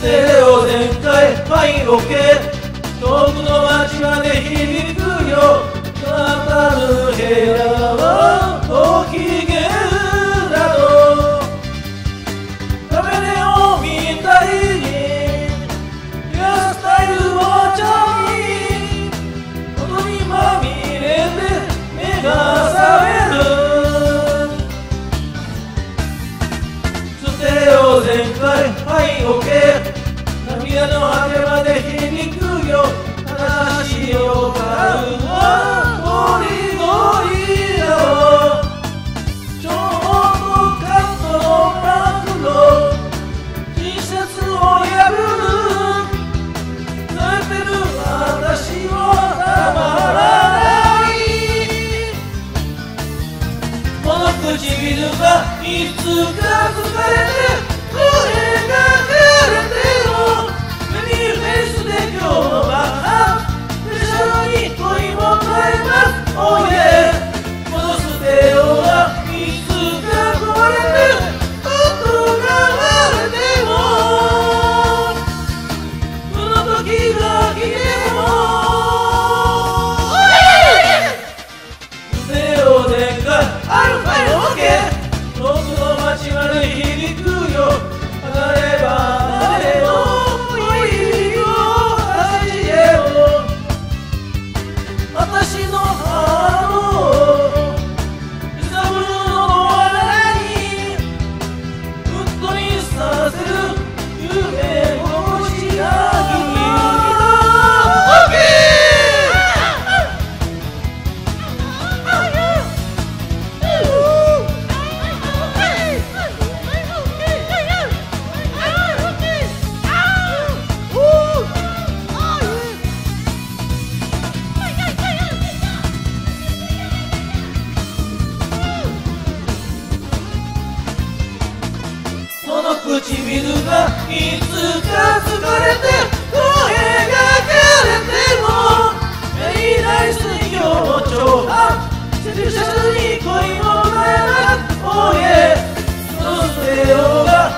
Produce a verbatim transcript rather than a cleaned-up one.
テレオ全開はい オーケー 遠くの街まで響くよあなたの部屋はご機嫌だとカメレオンみたいにヘアスタイルもちゃい音にまみれて目が覚めるステレオ全開はい オーケー 涙の果てまで響くよ話を歌うはゴリゴリだろショートカットのマクロ T シャツを破る泣いてる私はたまらないこの唇がいつか疲れて声が枯れてもメニューフェイスで今日の晩スペシャルに恋も変えます Oh yeah このステレオがいつか壊れて音が割れてもその時が来てもステレオ全開アルファイオーケー遠くの街まで響くよ離れ離れの恋を始めよう私のハートを揺さぶるのは何うっとりさせる夢をしな君だ オーケーその唇がいつか疲れて声が枯れてもメイライ水曜の長半セリシャスに恋もないな Oh yeah そのステレオが